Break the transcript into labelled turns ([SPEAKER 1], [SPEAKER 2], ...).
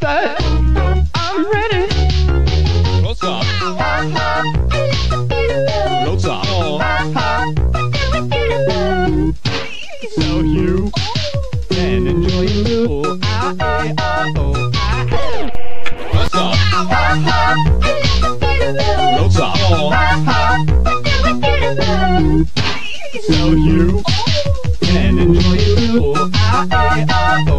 [SPEAKER 1] said, I'm ready.
[SPEAKER 2] Close up. Close up.
[SPEAKER 1] So you can enjoy it too. Aaaah.
[SPEAKER 2] Close up. Close up.
[SPEAKER 1] So you can enjoy it too. Aaaah.